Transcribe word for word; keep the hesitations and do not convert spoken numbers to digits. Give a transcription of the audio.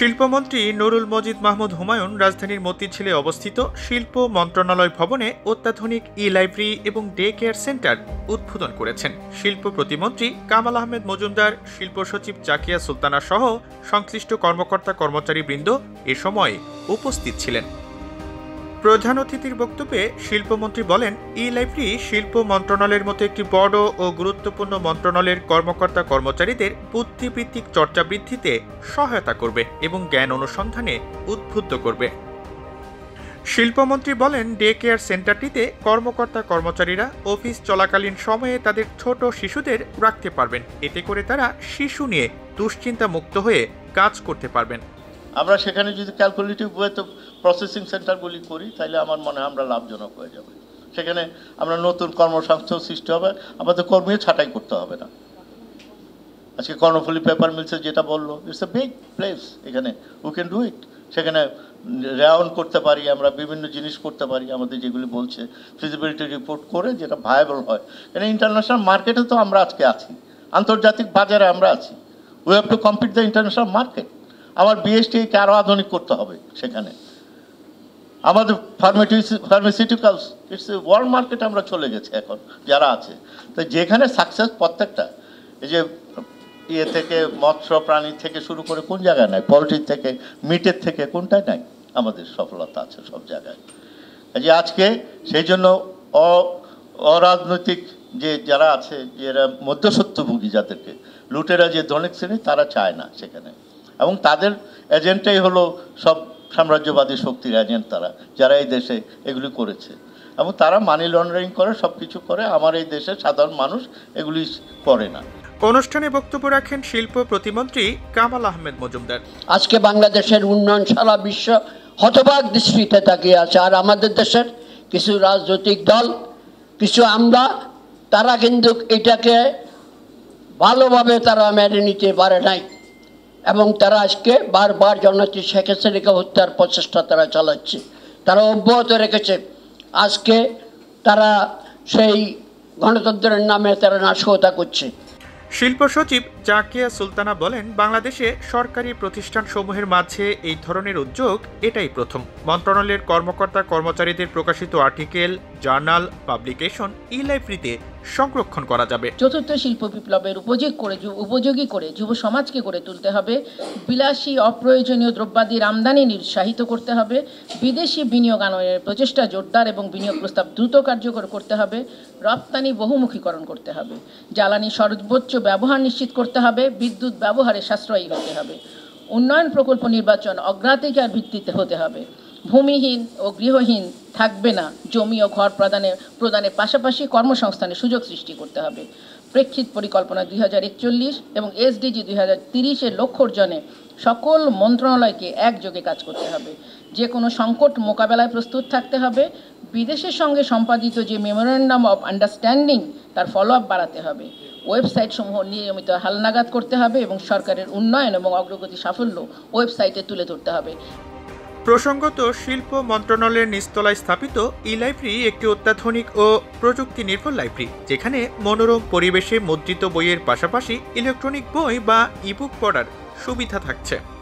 শিল্পমন্ত্রী নুরুল মজিদ মাহমুদ হুমায়ুন রাজধানীর মতিঝিলে অবস্থিত শিল্প মন্ত্রণালয় ভবনে অত্যাধুনিক ই লাইব্রেরি এবং ডে কেয়ার সেন্টার উদ্বোধন করেছেন। শিল্প প্রতিমন্ত্রী কামাল আহমেদ মজুমদার, শিল্প সচিব জাকিয়া সুলতানা সহ সংশ্লিষ্ট কর্মকর্তা কর্মচারীবৃন্দ এ সময় উপস্থিত ছিলেন। প্রধান অতিথির বক্তব্যে শিল্পমন্ত্রী বলেন, ই লাইব্রেরি শিল্প মন্ত্রণালয়ের মতো একটি বড় ও গুরুত্বপূর্ণ মন্ত্রণালয়ের কর্মকর্তা কর্মচারীদের বুদ্ধিবৃত্তিক চর্চা বৃদ্ধিতে সহায়তা করবে এবং জ্ঞান অনুসন্ধানে উদ্বুদ্ধ করবে। শিল্পমন্ত্রী বলেন, ডে কেয়ার সেন্টারটিতে কর্মকর্তা কর্মচারীরা অফিস চলাকালীন সময়ে তাদের ছোট শিশুদের রাখতে পারবেন। এতে করে তারা শিশু নিয়ে দুশ্চিন্তা মুক্ত হয়ে কাজ করতে পারবেন। আমরা সেখানে যদি ক্যালকুলেটিভ ওয়েতে প্রসেসিং সেন্টারগুলি করি তাহলে আমার মনে হয় আমরা লাভজনক হয়ে যাব। সেখানে আমরা নতুন কর্মসংস্থান সৃষ্টি হবে, আমাদের কর্মী ছাঁটাই করতে হবে না। আজকে কর্ণফুলী পেপার মিলসে যেটা বললো, ইটস এ বিগ প্লেস, এখানে উই ক্যান ডু ইট। সেখানে রাউন্ড করতে পারি, আমরা বিভিন্ন জিনিস করতে পারি, আমাদের যেগুলি বলছে ফিজিবিলিটি রিপোর্ট করে যেটা ভায়াবল হয়। এখানে ইন্টারন্যাশনাল মার্কেটে তো আমরা আজকে আছি, আন্তর্জাতিক বাজারে আমরা আছি। We have to compete the international market. আমার বিএসটিকে আরও আধুনিক করতে হবে। সেখানে আমাদের ফার্মাসিউটিক্যালস ইটস এ ওয়ার্ল্ড মার্কেটে আমরা চলে গেছি এখন যারা আছে। তো যেখানে সাকসেস প্রত্যেকটা এই যে ইয়ে থেকে মৎস্য প্রাণী থেকে শুরু করে কোন জায়গায় নাই, পোলট্রি থেকে মিটের থেকে কোনটায় নাই, আমাদের সফলতা আছে সব জায়গায়। যে আজকে সেই জন্য অ অরাজনৈতিক যে যারা আছে, যারা মধ্যস্বত্বভোগী, যাদেরকে লুটেরা যে ধনিক শ্রেণী, তারা চায় না সেখানে। এবং তাদের এজেন্টটাই হলো সব সাম্রাজ্যবাদী শক্তির এজেন্ট, তারা যারা এই দেশে এগুলি করেছে এবং তারা মানি লন্ডারিং করে, সব কিছু করে। আমার এই দেশের সাধারণ মানুষ এগুলি করে না। অনুষ্ঠানে বক্তব্য রাখেন শিল্প প্রতিমন্ত্রী কামাল আহমেদ মজুমদার। আজকে বাংলাদেশের উন্নয়ন সারা বিশ্ব হতবাক দৃষ্টিতে তাকিয়ে আছে, আর আমাদের দেশের কিছু রাজনৈতিক দল, কিছু আমরা, তারা কিন্তু এটাকে ভালোভাবে তারা মেনে নিতে পারে নাই এবং তারা আজকে বারবার জননেত্রী শেখ হাসিনাকে হত্যার প্রচেষ্টা তারা চালাচ্ছে, তারা অব্যাহত রেখেছে। আজকে তারা সেই গণতন্ত্রের নামে তারা নাশকতা করছে। শিল্প সচিব জাকিয়া সুলতানা বলেন, বাংলাদেশে সরকারি প্রতিষ্ঠানসমূহের মাঝে এই ধরনের উদ্যোগ এটাই প্রথম। মন্ত্রণালয়ের কর্মকর্তা কর্মচারীদের প্রকাশিত আর্টিকেল, জার্নাল, পাবলিকেশন ই লাইব্রেরিতে সংরক্ষণ করা যাবে। চতুর্থ শিল্প বিপ্লবের উপযোগ করে উপযোগী করে যুব সমাজকে গড়ে তুলতে হবে। বিলাসী অপ্রয়োজনীয় দ্রব্যাদির আমদানি নিরুৎসাহিত করতে হবে। বিদেশি বিনিয়োগ আনয়নের প্রচেষ্টা জোরদার এবং বিনিয়োগ প্রস্তাব দ্রুত কার্যকর করতে হবে। রপ্তানি বহুমুখীকরণ করতে হবে। জ্বালানি সর্বোচ্চ ব্যবহার নিশ্চিত করতে হবে। বিদ্যুৎ ব্যবহারে সাশ্রয়ী হতে হবে। উন্নয়ন প্রকল্প নির্বাচন অগ্রাধিকার ভিত্তিতে হতে হবে। ভূমিহীন ও গৃহহীন থাকবে না। জমি ও ঘর প্রদানে প্রদানের পাশাপাশি কর্মসংস্থানের সুযোগ সৃষ্টি করতে হবে। প্রেক্ষিত পরিকল্পনা দুই হাজার একচল্লিশ এবং এসডিজি দুই হাজার তিরিশের লক্ষ্য অর্জনে সকল মন্ত্রণালয়কে একযোগে কাজ করতে হবে। যে কোনো সংকট মোকাবেলায় প্রস্তুত থাকতে হবে। বিদেশের সঙ্গে সম্পাদিত যে মেমোরেন্ডাম অফ আন্ডারস্ট্যান্ডিং তার ফলো আপ বাড়াতে হবে। ওয়েবসাইট সমূহ নিয়মিত হালনাগাদ করতে হবে এবং সরকারের উন্নয়ন এবং অগ্রগতি সাফল্য ওয়েবসাইটে তুলে ধরতে হবে। প্রসঙ্গত, শিল্প মন্ত্রণালয়ের নিচতলায় স্থাপিত ই লাইব্রেরি একটি অত্যাধুনিক ও প্রযুক্তি নির্ভর লাইব্রেরি, যেখানে মনোরম পরিবেশে মুদ্রিত বইয়ের পাশাপাশি ইলেকট্রনিক বই বা ইবুক পড়ার সুবিধা থাকছে।